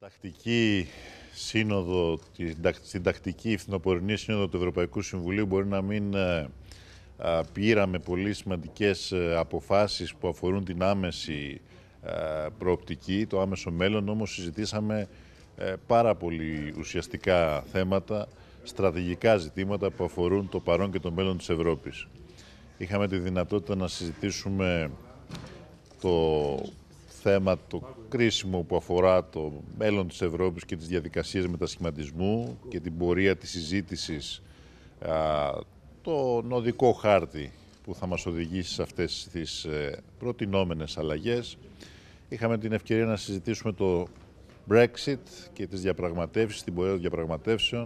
Τακτική σύνοδο, στην τακτική φθινοπορεινή σύνοδο του Ευρωπαϊκού Συμβουλίου μπορεί να μην πήραμε πολύ σημαντικές αποφάσεις που αφορούν την άμεση προοπτική, το άμεσο μέλλον, όμως συζητήσαμε πάρα πολύ ουσιαστικά θέματα, στρατηγικά ζητήματα που αφορούν το παρόν και το μέλλον της Ευρώπης. Είχαμε τη δυνατότητα να συζητήσουμε το θέμα το κρίσιμο που αφορά το μέλλον της Ευρώπης και τις διαδικασίες μετασχηματισμού και την πορεία της συζήτησης, το οδικό χάρτη που θα μας οδηγήσει σε αυτές τις προτινόμενες αλλαγές. Είχαμε την ευκαιρία να συζητήσουμε το Brexit και τις διαπραγματεύσεις, την πορεία των διαπραγματεύσεων,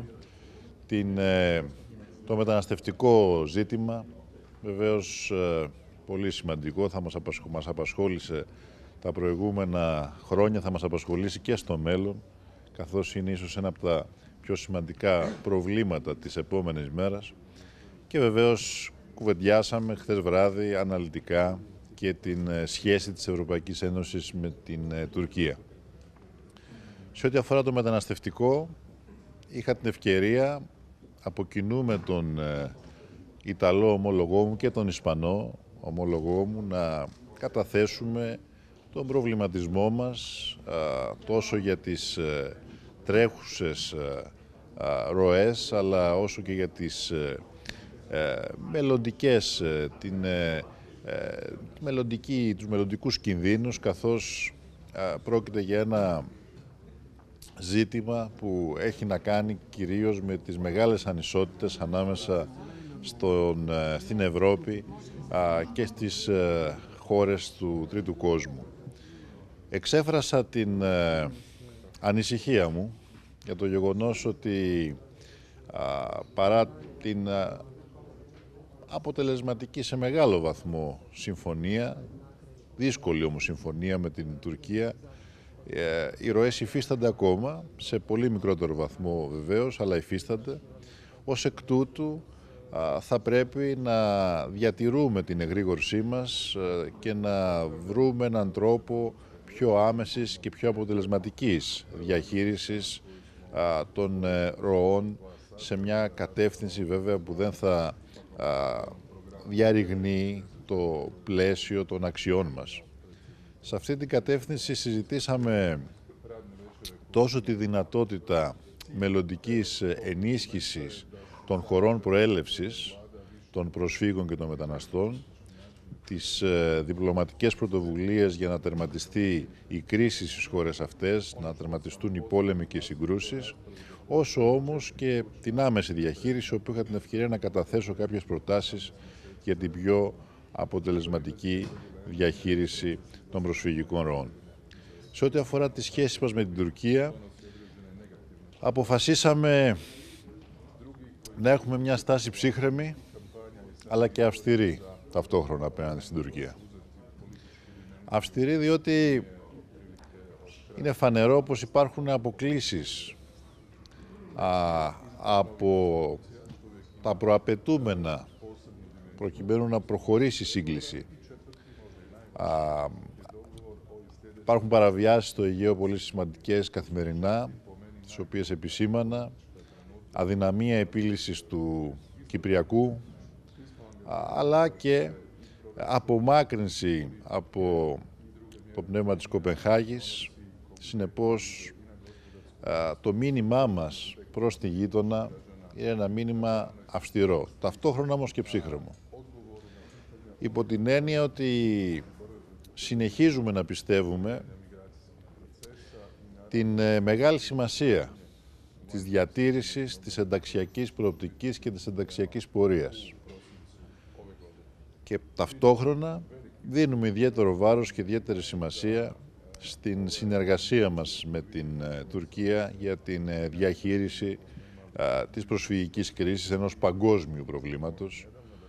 το μεταναστευτικό ζήτημα, βεβαίως πολύ σημαντικό, μας απασχόλησε τα προηγούμενα χρόνια, θα μας απασχολήσει και στο μέλλον, καθώς είναι ίσως ένα από τα πιο σημαντικά προβλήματα της επόμενης μέρας. Και βεβαίως κουβεντιάσαμε χθες βράδυ αναλυτικά και την σχέση της Ευρωπαϊκής Ένωσης με την Τουρκία. Σε ό,τι αφορά το μεταναστευτικό, είχα την ευκαιρία από κοινού με τον Ιταλό ομόλογό μου και τον Ισπανό ομόλογό μου να καταθέσουμε τον προβληματισμό μας τόσο για τις τρέχουσες ροές, αλλά όσο και για τις μελλοντικές, τους μελλοντικούς κινδύνους, καθώς πρόκειται για ένα ζήτημα που έχει να κάνει κυρίως με τις μεγάλες ανισότητες ανάμεσα στην Ευρώπη και στις χώρες του τρίτου κόσμου. Εξέφρασα την ανησυχία μου για το γεγονός ότι παρά την αποτελεσματική σε μεγάλο βαθμό συμφωνία, δύσκολη όμως συμφωνία με την Τουρκία, οι ροές υφίστανται ακόμα, σε πολύ μικρότερο βαθμό βεβαίως, αλλά υφίστανται. Ως εκ τούτου θα πρέπει να διατηρούμε την εγρήγορσή μας και να βρούμε έναν τρόπο πιο άμεσης και πιο αποτελεσματικής διαχείρισης των ροών σε μια κατεύθυνση βέβαια που δεν θα διαρριγνύει το πλαίσιο των αξιών μας. Σε αυτή την κατεύθυνση συζητήσαμε τόσο τη δυνατότητα μελλοντικής ενίσχυσης των χωρών προέλευσης των προσφύγων και των μεταναστών, τις διπλωματικές πρωτοβουλίες για να τερματιστεί η κρίση στις χώρες αυτές, να τερματιστούν οι πόλεμοι και οι συγκρούσεις, όσο όμως και την άμεση διαχείριση, όπου είχα την ευκαιρία να καταθέσω κάποιες προτάσεις για την πιο αποτελεσματική διαχείριση των προσφυγικών ροών. Σε ό,τι αφορά τις σχέσεις μας με την Τουρκία, αποφασίσαμε να έχουμε μια στάση ψύχρεμη, αλλά και αυστηρή ταυτόχρονα απέναντι στην Τουρκία. Αυστηρή διότι είναι φανερό πως υπάρχουν αποκλίσεις από τα προαπαιτούμενα προκειμένου να προχωρήσει η σύγκληση. Υπάρχουν παραβιάσεις στο Αιγαίο πολύ σημαντικές καθημερινά, τις οποίες επισήμανα, αδυναμία επίλυσης του Κυπριακού, αλλά και απομάκρυνση από το πνεύμα της Κοπενχάγης. Συνεπώς, το μήνυμά μας προς τη γείτονα είναι ένα μήνυμα αυστηρό, ταυτόχρονα όμως και ψύχρεμο. Υπό την έννοια ότι συνεχίζουμε να πιστεύουμε την μεγάλη σημασία της διατήρησης της ενταξιακής προοπτικής και της ενταξιακής πορείας. Και ταυτόχρονα δίνουμε ιδιαίτερο βάρος και ιδιαίτερη σημασία στην συνεργασία μας με την Τουρκία για την διαχείριση της προσφυγικής κρίσης, ενός παγκόσμιου προβλήματος,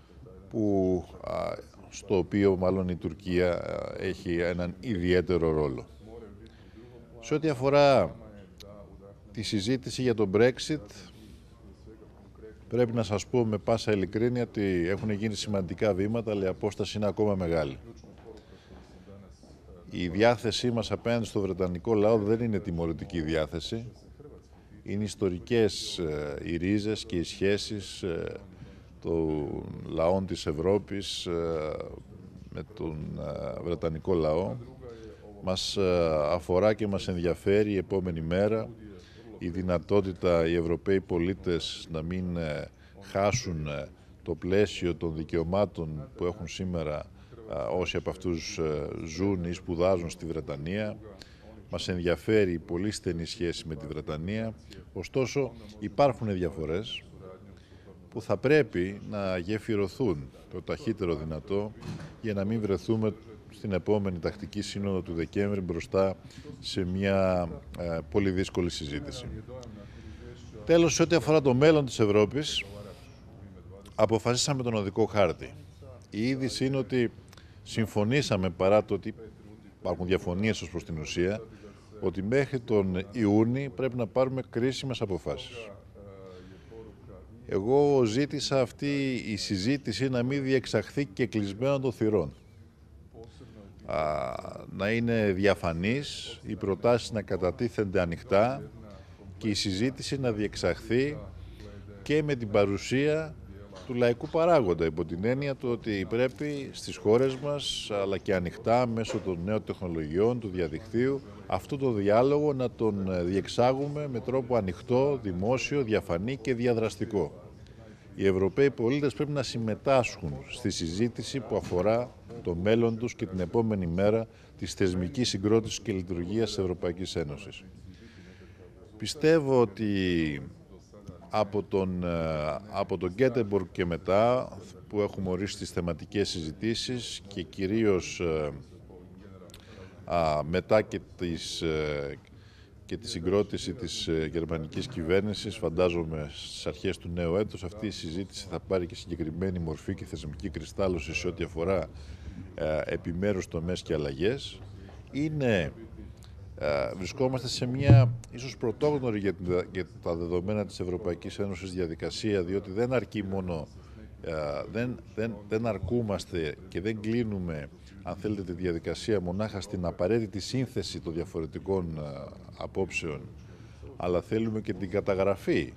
στο οποίο μάλλον η Τουρκία έχει έναν ιδιαίτερο ρόλο. Σε ό,τι αφορά τη συζήτηση για το Brexit, πρέπει να σας πω με πάσα ειλικρίνεια ότι έχουν γίνει σημαντικά βήματα, αλλά η απόσταση είναι ακόμα μεγάλη. Η διάθεσή μας απέναντι στο βρετανικό λαό δεν είναι τιμωρητική διάθεση. Είναι ιστορικές οι ρίζες και οι σχέσεις των λαών της Ευρώπης με τον βρετανικό λαό. Μας αφορά και μας ενδιαφέρει η επόμενη μέρα η δυνατότητα οι Ευρωπαίοι πολίτες να μην χάσουν το πλαίσιο των δικαιωμάτων που έχουν σήμερα όσοι από αυτούς ζουν ή σπουδάζουν στη Βρετανία. Μας ενδιαφέρει η πολύ στενή σχέση με τη Βρετανία, ωστόσο υπάρχουν διαφορές που θα πρέπει να γεφυρωθούν το ταχύτερο δυνατό για να μην βρεθούμε στην επόμενη τακτική σύνοδο του Δεκέμβρη μπροστά σε μια πολύ δύσκολη συζήτηση. Τέλος, σε ό,τι αφορά το μέλλον της Ευρώπης, αποφασίσαμε τον οδικό χάρτη. Η είδηση είναι ότι συμφωνήσαμε, παρά το ότι υπάρχουν διαφωνίες ως προς την ουσία, ότι μέχρι τον Ιούνιο πρέπει να πάρουμε κρίσιμες αποφάσεις. Εγώ ζήτησα αυτή η συζήτηση να μην διεξαχθεί και κλεισμένων των θυρών. Να είναι διαφανής, οι προτάσεις να κατατίθενται ανοιχτά και η συζήτηση να διεξαχθεί και με την παρουσία του λαϊκού παράγοντα, υπό την έννοια του ότι πρέπει στις χώρες μας, αλλά και ανοιχτά μέσω των νέων τεχνολογιών, του διαδικτύου, αυτό το διάλογο να τον διεξάγουμε με τρόπο ανοιχτό, δημόσιο, διαφανή και διαδραστικό. Οι Ευρωπαίοι πολίτες πρέπει να συμμετάσχουν στη συζήτηση που αφορά το μέλλον τους και την επόμενη μέρα της θεσμικής συγκρότησης και λειτουργίας της Ευρωπαϊκής Ένωσης. Πιστεύω ότι από τον Γκέτεμποργκ και μετά, που έχουμε ορίσει τις θεματικές συζητήσεις και κυρίως μετά και τη συγκρότηση της γερμανικής κυβέρνησης, φαντάζομαι στις αρχές του νέου έτους, αυτή η συζήτηση θα πάρει και συγκεκριμένη μορφή και θεσμική κρυστάλλωση σε ό,τι αφορά επιμέρους τομές και αλλαγές. Βρισκόμαστε σε μια ίσως πρωτόγνωρη για τα δεδομένα της Ευρωπαϊκής Ένωσης διαδικασία, διότι δεν αρκεί μόνο, δεν αρκούμαστε και δεν κλείνουμε, αν θέλετε, τη διαδικασία μονάχα στην απαραίτητη σύνθεση των διαφορετικών απόψεων, αλλά θέλουμε και την καταγραφή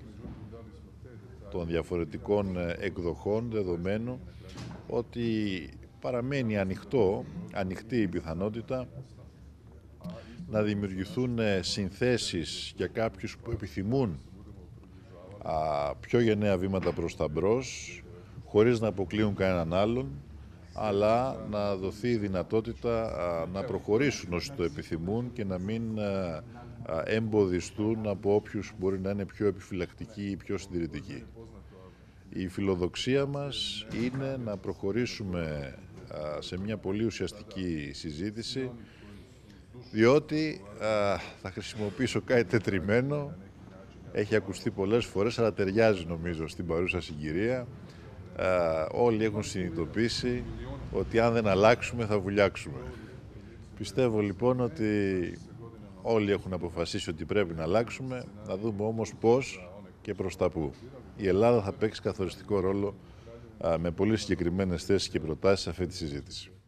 των εκδοχών, δεδομένου ότι παραμένει ανοιχτή η πιθανότητα να δημιουργηθούν συνθέσεις για κάποιους που επιθυμούν πιο γενναία βήματα προς τα μπρος, χωρίς να αποκλείουν κανέναν άλλον, αλλά να δοθεί η δυνατότητα να προχωρήσουν όσοι το επιθυμούν και να μην εμποδιστούν από όποιους μπορεί να είναι πιο επιφυλακτικοί ή πιο συντηρητικοί. Η φιλοδοξία μας είναι να προχωρήσουμε σε μια πολύ ουσιαστική συζήτηση, διότι θα χρησιμοποιήσω κάτι τετριμένο, έχει ακουστεί πολλές φορές, αλλά ταιριάζει νομίζω στην παρούσα συγκυρία. Όλοι έχουν συνειδητοποιήσει ότι αν δεν αλλάξουμε θα βουλιάξουμε. Πιστεύω λοιπόν ότι όλοι έχουν αποφασίσει ότι πρέπει να αλλάξουμε, να δούμε όμως πώς και προς τα πού. Η Ελλάδα θα παίξει καθοριστικό ρόλο με πολύ συγκεκριμένες θέσεις και προτάσεις σε αυτή τη συζήτηση.